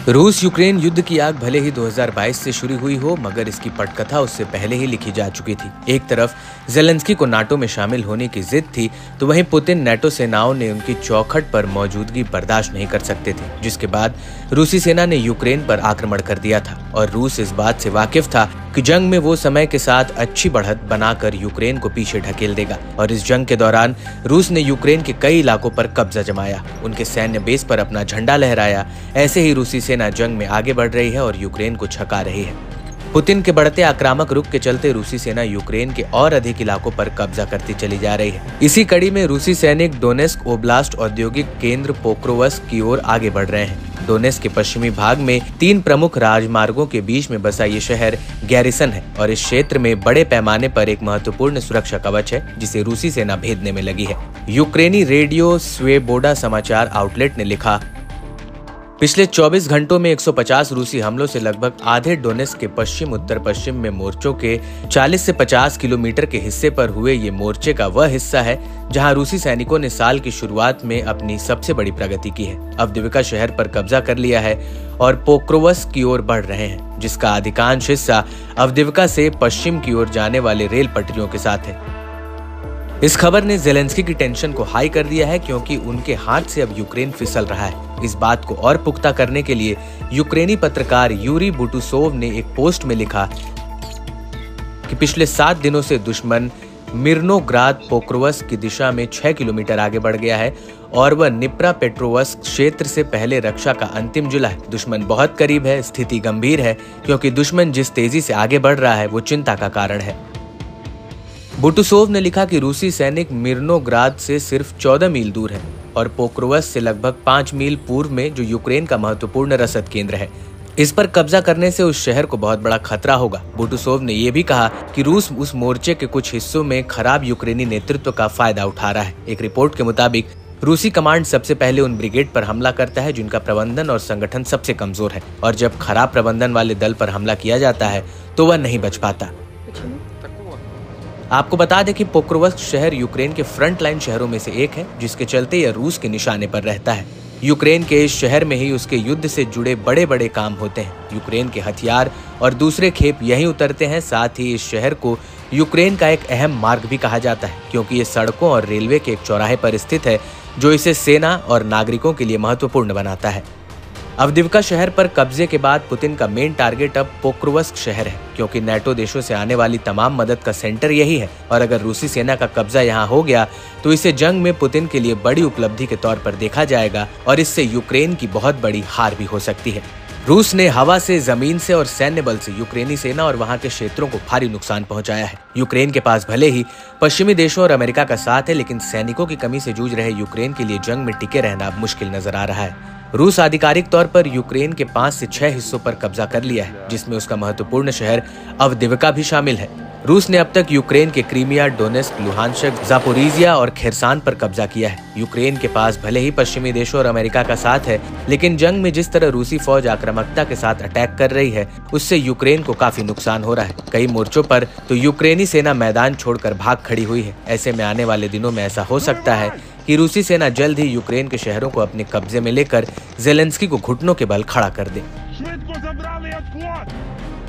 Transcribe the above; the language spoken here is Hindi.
रूस यूक्रेन युद्ध की आग भले ही 2022 से शुरू हुई हो, मगर इसकी पटकथा उससे पहले ही लिखी जा चुकी थी। एक तरफ जेलेंस्की को नाटो में शामिल होने की जिद थी, तो वहीं पुतिन नाटो सेनाओं ने उनकी चौखट पर मौजूदगी बर्दाश्त नहीं कर सकते थे, जिसके बाद रूसी सेना ने यूक्रेन पर आक्रमण कर दिया था। और रूस इस बात से वाकिफ था कि जंग में वो समय के साथ अच्छी बढ़त बनाकर यूक्रेन को पीछे ढकेल देगा। और इस जंग के दौरान रूस ने यूक्रेन के कई इलाकों पर कब्जा जमाया, उनके सैन्य बेस पर अपना झंडा लहराया। ऐसे ही रूसी सेना जंग में आगे बढ़ रही है और यूक्रेन को छका रही है। पुतिन के बढ़ते आक्रामक रुख के चलते रूसी सेना यूक्रेन के और अधिक इलाकों पर कब्जा करती चली जा रही है। इसी कड़ी में रूसी सैनिक डोनेस्क ओब्लास्ट औद्योगिक केंद्र पोक्रोवस्क की ओर आगे बढ़ रहे हैं। डोनेस्क के पश्चिमी भाग में 3 प्रमुख राजमार्गों के बीच में बसा ये शहर गैरिसन है और इस क्षेत्र में बड़े पैमाने पर एक महत्वपूर्ण सुरक्षा कवच है, जिसे रूसी सेना भेदने में लगी है। यूक्रेनी रेडियो स्वेबोडा समाचार आउटलेट ने लिखा, पिछले 24 घंटों में 150 रूसी हमलों से लगभग आधे डोनेस्क के पश्चिम उत्तर पश्चिम में मोर्चों के 40 से 50 किलोमीटर के हिस्से पर हुए। ये मोर्चे का वह हिस्सा है जहां रूसी सैनिकों ने साल की शुरुआत में अपनी सबसे बड़ी प्रगति की है। अवदिविका शहर पर कब्जा कर लिया है और पोक्रोवस्क की ओर बढ़ रहे हैं, जिसका अधिकांश हिस्सा अवदिविका से पश्चिम की ओर जाने वाले रेल पटरियों के साथ है। इस खबर ने जेलेंस्की की टेंशन को हाई कर दिया है, क्योंकि उनके हाथ से अब यूक्रेन फिसल रहा है। इस बात को और पुख्ता करने के लिए यूक्रेनी पत्रकार यूरी बुटुसोव ने एक पोस्ट में लिखा कि पिछले 7 दिनों से दुश्मन मिर्नोग्राद पोक्रोवस्क की दिशा में 6 किलोमीटर आगे बढ़ गया है और वह निप्रा पेट्रोवस्क क्षेत्र से पहले रक्षा का अंतिम जुला है। दुश्मन बहुत करीब है, स्थिति गंभीर है, क्योंकि दुश्मन जिस तेजी से आगे बढ़ रहा है वो चिंता का कारण है। बुटुसोव ने लिखा कि रूसी सैनिक मिर्नोग्राद से सिर्फ 14 मील दूर है और पोक्रोवस्क से लगभग 5 मील पूर्व में, जो यूक्रेन का महत्वपूर्ण रसद केंद्र है। इस पर कब्जा करने से उस शहर को बहुत बड़ा खतरा होगा। बुटुसोव ने यह भी कहा कि रूस उस मोर्चे के कुछ हिस्सों में खराब यूक्रेनी नेतृत्व का फायदा उठा रहा है। एक रिपोर्ट के मुताबिक रूसी कमांड सबसे पहले उन ब्रिगेड पर हमला करता है जिनका प्रबंधन और संगठन सबसे कमजोर है, और जब खराब प्रबंधन वाले दल पर हमला किया जाता है तो वह नहीं बच पाता। आपको बता दें कि पोक्रोवस्क शहर यूक्रेन के फ्रंट लाइन शहरों में से एक है, जिसके चलते यह रूस के निशाने पर रहता है। यूक्रेन के इस शहर में ही उसके युद्ध से जुड़े बड़े बड़े काम होते हैं। यूक्रेन के हथियार और दूसरे खेप यहीं उतरते हैं। साथ ही इस शहर को यूक्रेन का एक अहम मार्ग भी कहा जाता है, क्योंकि ये सड़कों और रेलवे के एक चौराहे पर स्थित है, जो इसे सेना और नागरिकों के लिए महत्वपूर्ण बनाता है। अवदिविका शहर पर कब्जे के बाद पुतिन का मेन टारगेट अब पोक्रोवस्क शहर है, क्योंकि नाटो देशों से आने वाली तमाम मदद का सेंटर यही है। और अगर रूसी सेना का कब्जा यहाँ हो गया तो इसे जंग में पुतिन के लिए बड़ी उपलब्धि के तौर पर देखा जाएगा और इससे यूक्रेन की बहुत बड़ी हार भी हो सकती है। रूस ने हवा से, जमीन से और सैन्य बल से यूक्रेनी सेना और वहां के क्षेत्रों को भारी नुकसान पहुंचाया है। यूक्रेन के पास भले ही पश्चिमी देशों और अमेरिका का साथ है, लेकिन सैनिकों की कमी से जूझ रहे यूक्रेन के लिए जंग में टिके रहना अब मुश्किल नजर आ रहा है। रूस आधिकारिक तौर पर यूक्रेन के 5 से 6 हिस्सों पर कब्जा कर लिया है, जिसमें उसका महत्वपूर्ण शहर अवदिविका भी शामिल है। रूस ने अब तक यूक्रेन के क्रीमिया, डोनेस्क, लुहांस्क, जापोरिजिया और खेरसान पर कब्जा किया है। यूक्रेन के पास भले ही पश्चिमी देशों और अमेरिका का साथ है, लेकिन जंग में जिस तरह रूसी फौज आक्रामकता के साथ अटैक कर रही है, उससे यूक्रेन को काफी नुकसान हो रहा है। कई मोर्चों पर तो यूक्रेनी सेना मैदान छोड़कर भाग खड़ी हुई है। ऐसे में आने वाले दिनों में ऐसा हो सकता है कि रूसी सेना जल्द ही यूक्रेन के शहरों को अपने कब्जे में लेकर जेलेंस्की को घुटनों के बल खड़ा कर दे।